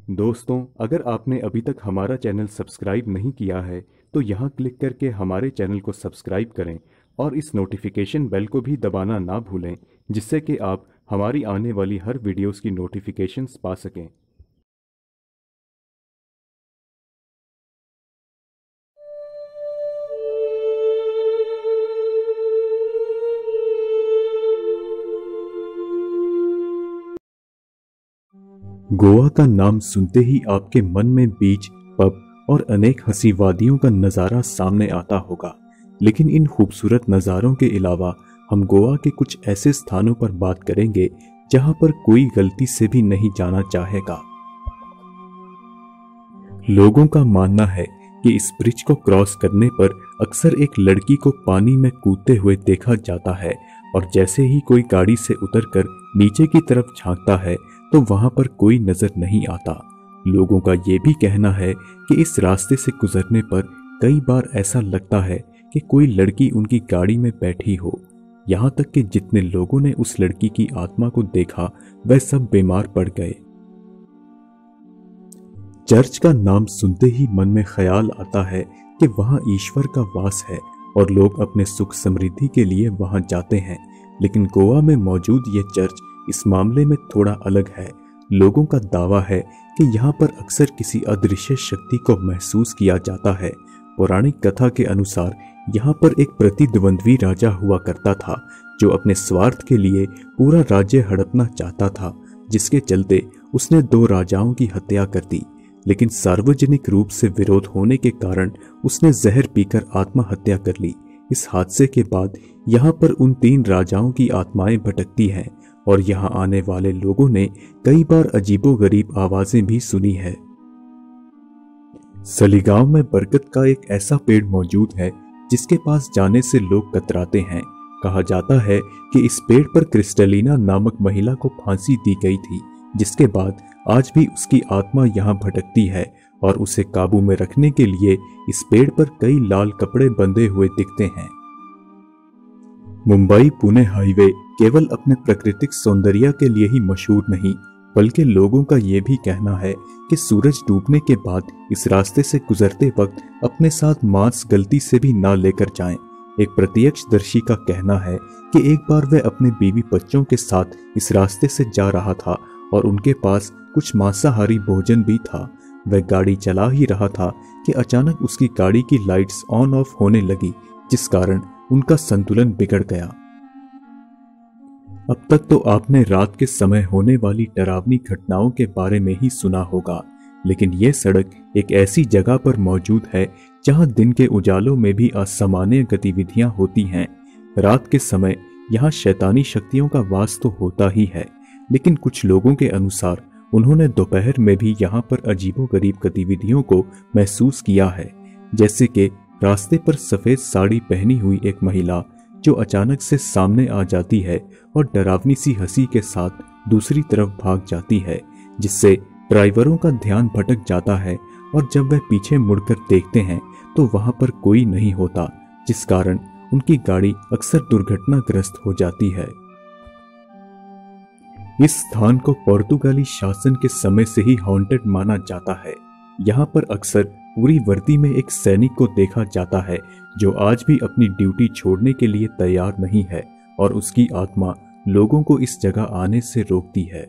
दोस्तों, अगर आपने अभी तक हमारा चैनल सब्सक्राइब नहीं किया है तो यहाँ क्लिक करके हमारे चैनल को सब्सक्राइब करें और इस नोटिफिकेशन बेल को भी दबाना ना भूलें, जिससे कि आप हमारी आने वाली हर वीडियोस की नोटिफिकेशंस पा सकें। गोवा का नाम सुनते ही आपके मन में बीच, पब और अनेक हंसी वादियों का नज़ारा सामने आता होगा। लेकिन इन खूबसूरत नज़ारों के अलावा हम गोवा के कुछ ऐसे स्थानों पर बात करेंगे जहां पर कोई गलती से भी नहीं जाना चाहेगा। लोगों का मानना है कि इस ब्रिज को क्रॉस करने पर अक्सर एक लड़की को पानी में कूदते हुए देखा जाता है और जैसे ही कोई गाड़ी से उतरकर नीचे की तरफ झांकता है तो वहां पर कोई नजर नहीं आता। लोगों का ये भी कहना है कि इस रास्ते से गुजरने पर कई बार ऐसा लगता है कि कोई लड़की उनकी गाड़ी में बैठी हो। यहाँ तक कि जितने लोगों ने उस लड़की की आत्मा को देखा वह सब बीमार पड़ गए। चर्च का नाम सुनते ही मन में ख्याल आता है कि वहां ईश्वर का वास है और लोग अपने सुख समृद्धि के लिए वहां जाते हैं। लेकिन गोवा में मौजूद ये चर्च इस मामले में थोड़ा अलग है। लोगों का दावा है कि यहाँ पर अक्सर किसी अदृश्य शक्ति को महसूस किया जाता है। पौराणिक कथा के अनुसार यहाँ पर एक प्रतिद्वंद्वी राजा हुआ करता था जो अपने स्वार्थ के लिए पूरा राज्य हड़पना चाहता था, जिसके चलते उसने 2 राजाओं की हत्या कर दी। लेकिन सार्वजनिक रूप से विरोध होने के कारण उसने जहर पीकर आत्महत्या कर ली। इस हादसे के बाद यहाँ पर उन 3 राजाओं की आत्माएं भटकती हैं और यहाँ आने वाले लोगों ने कई बार अजीबोगरीब आवाजें भी सुनी है। सलीगांव में बरगद का एक ऐसा पेड़ मौजूद है जिसके पास जाने से लोग कतराते हैं। कहा जाता है कि इस पेड़ पर क्रिस्टलिना नामक महिला को फांसी दी गई थी, जिसके बाद आज भी उसकी आत्मा यहाँ भटकती है और उसे काबू में रखने के लिए इस पेड़ पर कई लाल कपड़े बंधे हुए दिखते हैं। मुंबई पुणे हाईवे केवल अपने प्राकृतिक सौंदर्य के लिए ही मशहूर नहीं, बल्कि लोगों का यह भी कहना है कि सूरज डूबने के बाद इस रास्ते से गुजरते वक्त अपने साथ मास्क गलती से भी ना लेकर जाएं। एक प्रत्यक्षदर्शी का कहना है कि एक बार वह अपने बीवी बच्चों के साथ इस रास्ते से जा रहा था और उनके पास कुछ मांसाहारी भोजन भी था। वह गाड़ी चला ही रहा था कि अचानक उसकी गाड़ी की लाइट्स ऑन ऑफ होने लगी, जिस कारण उनका संतुलन बिगड़ गया। अब तक तो आपने रात के समय होने वाली डरावनी घटनाओं के बारे में ही सुना होगा, लेकिन यह सड़क एक ऐसी जगह पर मौजूद है जहां दिन के उजालों में भी असामान्य गतिविधियां होती हैं। रात के समय यहाँ शैतानी शक्तियों का वास तो होता ही है, लेकिन कुछ लोगों के अनुसार उन्होंने दोपहर में भी यहाँ पर अजीबोगरीब गतिविधियों को महसूस किया है। जैसे कि रास्ते पर सफेद साड़ी पहनी हुई एक महिला जो अचानक से सामने आ जाती है और डरावनी सी हंसी के साथ दूसरी तरफ भाग जाती है, जिससे ड्राइवरों का ध्यान भटक जाता है और जब वह पीछे मुड़कर देखते हैं तो वहां पर कोई नहीं होता, जिस कारण उनकी गाड़ी अक्सर दुर्घटनाग्रस्त हो जाती है। इस स्थान को पुर्तगाली शासन के समय से ही हॉन्टेड माना जाता है। यहाँ पर अक्सर पूरी वर्दी में एक सैनिक को देखा जाता है जो आज भी अपनी ड्यूटी छोड़ने के लिए तैयार नहीं है और उसकी आत्मा लोगों को इस जगह आने से रोकती है।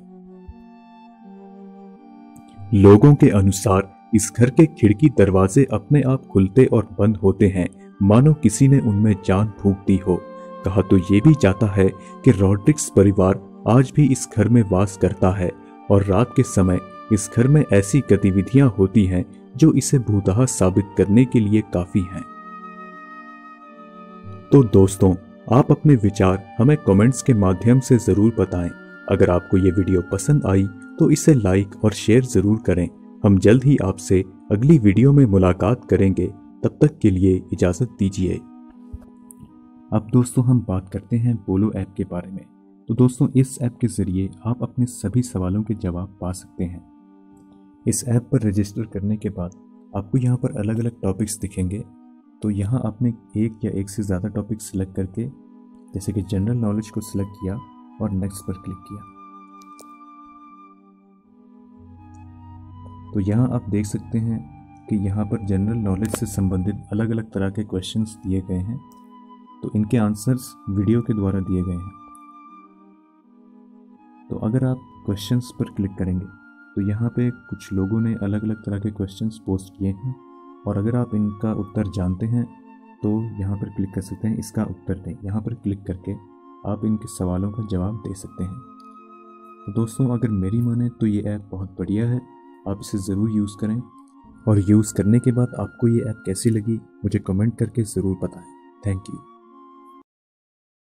लोगों के अनुसार इस घर के खिड़की दरवाजे अपने आप खुलते और बंद होते हैं, मानो किसी ने उनमें जान फूंक दी हो। कहा तो ये भी जाता है कि रॉड्रिक्स परिवार आज भी इस घर में वास करता है और रात के समय इस घर में ऐसी गतिविधियां होती हैं जो इसे भूतहा साबित करने के लिए काफी हैं। तो दोस्तों, आप अपने विचार हमें कमेंट्स के माध्यम से जरूर बताएं। अगर आपको ये वीडियो पसंद आई तो इसे लाइक और शेयर जरूर करें। हम जल्द ही आपसे अगली वीडियो में मुलाकात करेंगे। तब तक के लिए इजाजत दीजिए। अब दोस्तों हम बात करते हैं बोलो ऐप के बारे में। तो दोस्तों, इस ऐप के ज़रिए आप अपने सभी सवालों के जवाब पा सकते हैं। इस ऐप पर रजिस्टर करने के बाद आपको यहाँ पर अलग अलग टॉपिक्स दिखेंगे। तो यहाँ आपने एक या एक से ज़्यादा टॉपिक सिलेक्ट करके, जैसे कि जनरल नॉलेज को सिलेक्ट किया और नेक्स्ट पर क्लिक किया। तो यहाँ आप देख सकते हैं कि यहाँ पर जनरल नॉलेज से संबंधित अलग अलग तरह के क्वेश्चंस दिए गए हैं। तो इनके आंसर्स वीडियो के द्वारा दिए गए हैं। तो अगर आप क्वेश्चंस पर क्लिक करेंगे तो यहाँ पे कुछ लोगों ने अलग अलग तरह के क्वेश्चंस पोस्ट किए हैं, और अगर आप इनका उत्तर जानते हैं तो यहाँ पर क्लिक कर सकते हैं इसका उत्तर दें। यहाँ पर क्लिक करके आप इनके सवालों का जवाब दे सकते हैं। तो दोस्तों, अगर मेरी माने तो ये ऐप बहुत बढ़िया है, आप इसे ज़रूर यूज़ करें, और यूज़ करने के बाद आपको ये ऐप कैसी लगी मुझे कमेंट करके ज़रूर बताएं। Thank you.